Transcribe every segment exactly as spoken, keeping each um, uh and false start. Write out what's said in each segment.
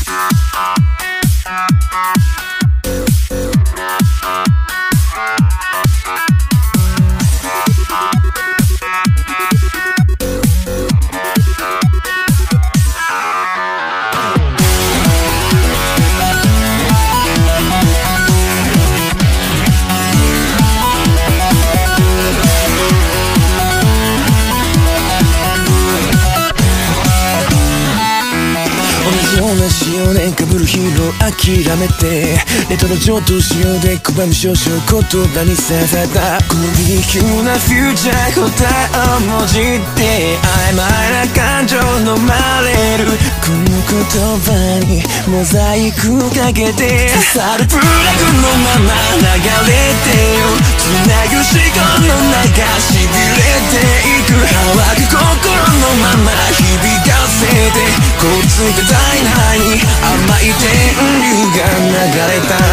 同じよねんかぶる日を諦めてレトロ上等仕様で拒む少々言葉にさせたこの B 級なフューチャー答えを文字って曖昧な感情飲まれるこの言葉にモザイクかけて刺さるプラグのまま流れてよ繋ぐ思考の中しびれていく乾く心のまま響かせて凍りついた体内に甘い電流が流れた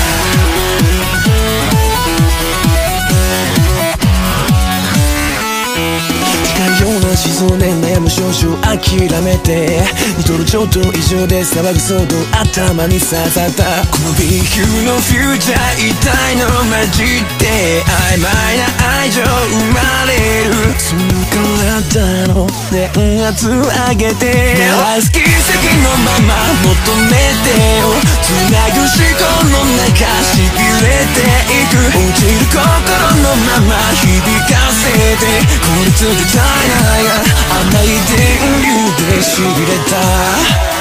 近いような思想で悩む少々諦めて似とるちょっと異常で騒ぐ騒動頭に刺さったこの B 級のフューチャー一体の混じって曖昧な愛情生まれるその体の電圧上げて大好き席のまま求めてよ繋ぐ思考の中しびれていく落ちる心のまま響かせて凍りついた体内が甘い電流でしびれた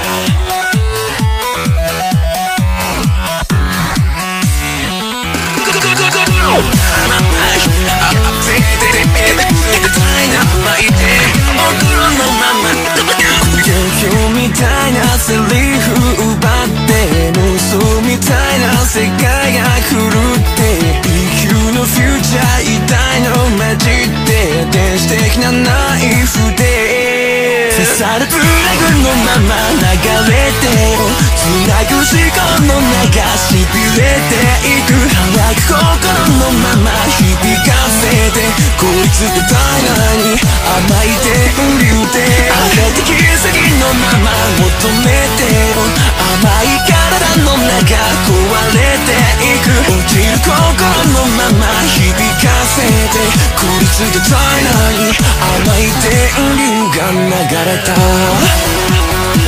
みたいなセリフ奪って妄想みたいな世界が狂って B 級のフューチャー一体の混じって電子的なナイフで刺さるプラグのまま流れてよ繋ぐ思考の中しびれていく乾く心のまま響かせて凍りついた体内に甘い電流で荒れて奇跡のまま求めてよ甘い体の中壊れていく落ちる心のまま響かせて凍りついた体内に甘い電流が流れた